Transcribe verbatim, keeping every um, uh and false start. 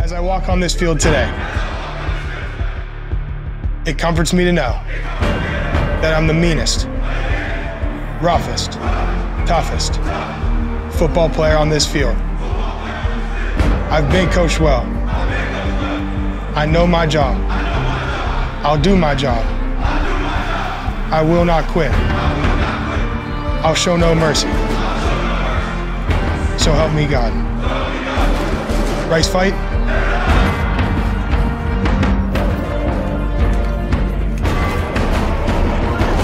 As I walk on this field today, it comforts me to know that I'm the meanest, roughest, toughest football player on this field. I've been coached well. I know my job. I'll do my job. I will not quit. I'll show no mercy. So help me God. Rice fight.